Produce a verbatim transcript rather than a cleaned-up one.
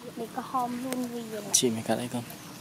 để có hòm luôn vì chị mới cắt đấy con